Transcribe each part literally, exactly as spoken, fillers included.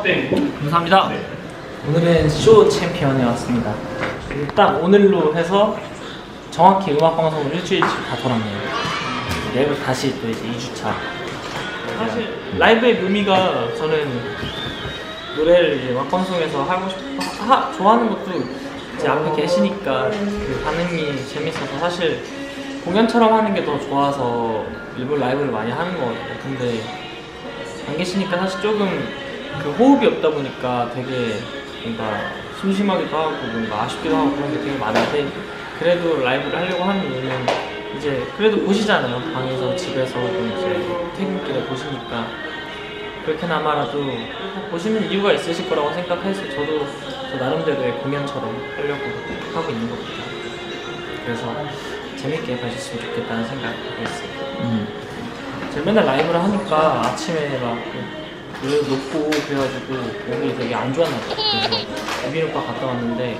네. 감사합니다. 네. 오늘은 쇼 챔피언에 왔습니다. 딱 오늘로 해서 정확히 음악방송을 일주일씩 다 돌았네요. 내일 다시 또 이제 이 주차. 사실 라이브의 묘미가 저는 노래를 이제 음악방송에서 하고 싶어 하, 좋아하는 것도 이제 앞에 계시니까 그 반응이 재밌어서 사실 공연처럼 하는 게 더 좋아서 일부러 라이브를 많이 하는 것 같아요. 근데 안 계시니까 사실 조금 그 호흡이 없다 보니까 되게 뭔가 심심하기도 하고 뭔가 아쉽기도 하고 그런 게 되게 많은데 그래도 라이브를 하려고 하는 이유는 이제 그래도 보시잖아요. 방에서 집에서 이제 퇴근길에 보시니까 그렇게나마라도 보시는 이유가 있으실 거라고 생각해서 저도 저 나름대로의 공연처럼 하려고 하고 있는 겁니다. 그래서 재밌게 봐주셨으면 좋겠다는 생각을 하고 있어요. 음. 제가 맨날 라이브를 하니까 아침에 막 높고 그래가지고 목이 되게 안 좋았나 봐요. 그래서 이비인후과 갔다 왔는데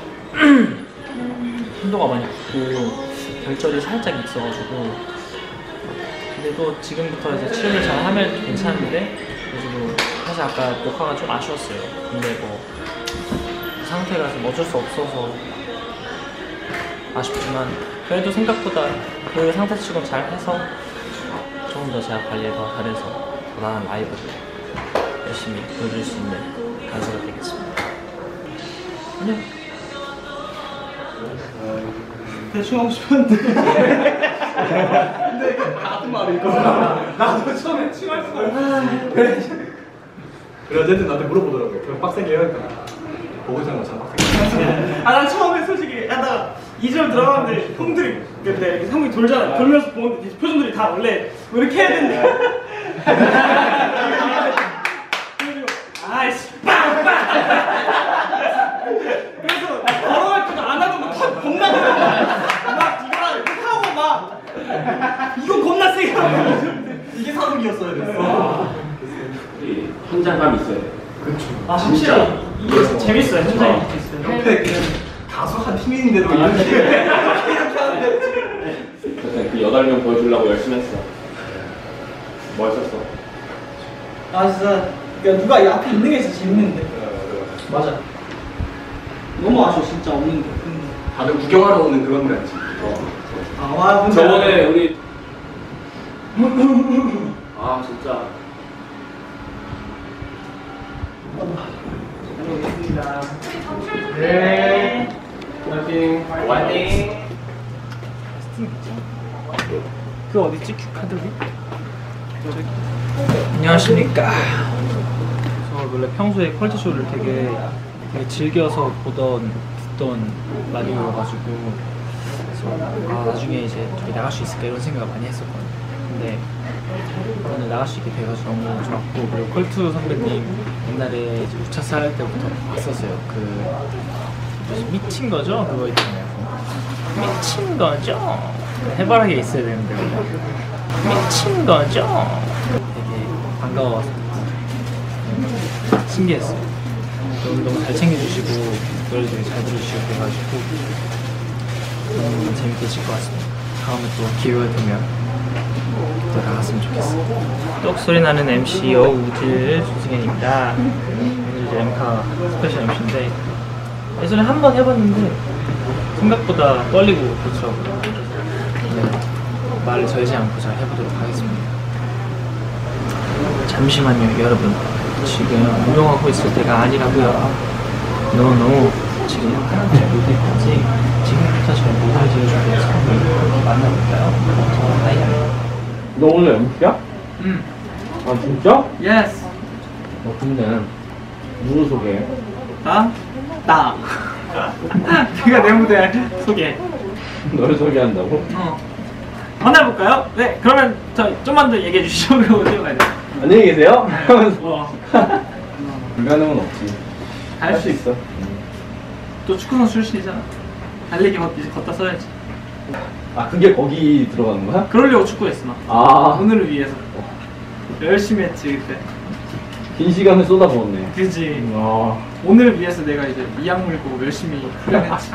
힘도가 많이 붙고 결절이 살짝 있어가지고 근데 또 지금부터 이제 치료를 잘 하면 괜찮은데 그래서 사실 아까 녹화가 좀 아쉬웠어요. 근데 뭐 그 상태가 좀 어쩔 수 없어서 아쉽지만 그래도 생각보다 그 상태치곤 잘 해서 조금 더 제가 관리를 더 잘해서 더 나은 라이브를 열심히 보여줄 수 있는 가수가 되겠습니다. 안녕. 대충 하고 싶었는데 근데 이게 같은 말일 거야. 나도 처음에 칭할 수가 없어. 그래 그래 어쨌든 나한테 물어보더라고요. 그럼 빡세게 해야 할까? 보고 있는 것처럼 빡세게. 아 난 처음에 솔직히 하다가 이 절 들어가는데 형들이 근데 이렇게 상황이 돌잖아. 돌면서 보는데 표정들이 다 원래 왜 이렇게 해야 된대. 아이씨 빵빵. 그래서 걸어갈 때도 안 하던 거 턱 겁나 막 이거랑 이렇게 하고 막 이거 겁나 세게 하고 이게 사극이었어야 됐어. 현장감이 있어야 돼. 그렇죠. 아 진짜 이게 재밌어요. 현장이 이렇게 있어요. 옆에 그냥 가수 한 팀인데도 이렇게 이렇게 하는데 그때 그 여덟 명 보여주려고 열심히 했어. 멋있었어. 아 진짜 그러니까 누가 이 앞에 있는 게 진짜 재밌는데. 맞아. 너무 아쉬워 진짜 없는 게. 다들 구경하러 오는 그런 거 같지. 아 와 근데 저번에 우리 아 진짜 다녀오겠습니다. 네. 화이팅. 화이팅. 그 어디지? 큐카드비? 안녕하십니까. 저 원래 평소에 퀄리티쇼를 되게, 되게 즐겨서 보던 듣던 라디오여가지고 그래서 아, 나중에 이제 저기 나갈 수 있을까 이런 생각을 많이 했었거든요. 근데 오늘 나갈 수 있게 돼가지고 너무 좋았고 그리고 컬투 선배님 옛날에 이제 우차사 할 때부터 봤었어요. 그 미친 거죠? 그거 있잖아요. 미친 거죠? 해바라기에 있어야 되는데 미친 거죠? 되게 반가워서 신기했어요. 너무 너무 잘 챙겨주시고 노래도 되게 잘 들어주시고 그래가지고 너무 재밌게 칠 것 같습니다. 다음에 또 기회가 되면 또 나갔으면 좋겠어요. 똑소리 나는 엠씨 여우질 조승현입니다. 오늘 이제 엠카 스페셜 엠씨인데 예전에 한 번 해봤는데 생각보다 떨리고 그렇더라고요. 네, 말을 절지 않고 잘 해보도록 하겠습니다. 잠시만요 여러분, 지금 운동하고 있을 때가 아니라고요. 노노 지금 잘 못했지. 지금부터 잘 못할 지어주면서 한번 만나볼까요? 저 하이야. 너 오늘 엠씨야? 응. 아 진짜? 예스. 어 근데 누구 소개해? 나? 나. 내가 내 무대 소개. 너를 소개한다고? 어. 만나볼까요? 네. 그러면 저 좀만 더 얘기해 주시죠. 그리고 뛰어가야 돼. 안녕히 계세요? 어. 불가능은 없지. 할 수 있어. 또 축구 선수 출신이잖아. 달리기 걷, 이제 걷다 써야지. 아 그게 거기 들어가는 거야? 그러려고 축구했어 나. 아. 오늘을 위해서. 열심히 했지 그때. 긴 시간을 쏟아부었네. 그지. 와. 오늘을 위해서 내가 이제 이악 물고 열심히 훈련했지.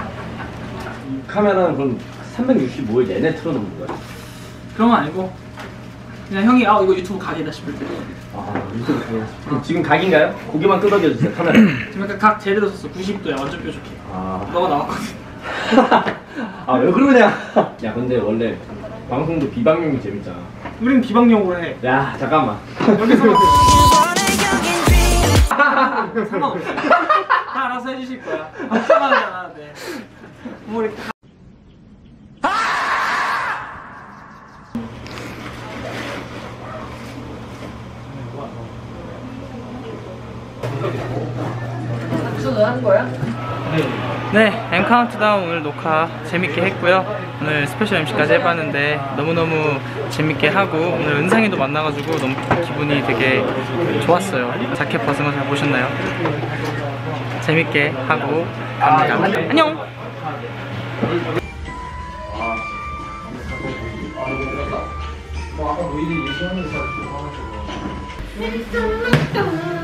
이 카메라는 그럼 삼백육십오 일 내내 틀어놓는 거야? 그런 건 아니고 그냥 형이 아 이거 유튜브 각이다 싶을 때. 아 유튜브 각이야. 지금 각인가요? 고개만 끄덕여 주세요 카메라. 지금 약간 각 제대로 섰어. 구십 도야 완전 뾰족해. 아. 너가 나왔거든. 아 왜 그러냐? 야 근데 원래 방송도 비방용이 재밌잖아. 우린 비방용으로 해. 야 잠깐만. 여기서 상관없어. 다 알아서 해주실 거야. 걱정하지 않아도 돼. 뭐 이렇게. 네, M 카운트다운 오늘 녹화 재밌게 했고요. 오늘 스페셜 엠씨까지 해봤는데 너무너무 재밌게 하고 오늘 은상이도 만나가지고 너무 기분이 되게 좋았어요. 자켓 벗은 거 잘 보셨나요? 재밌게 하고 갑니다. 안녕! It's so much fun.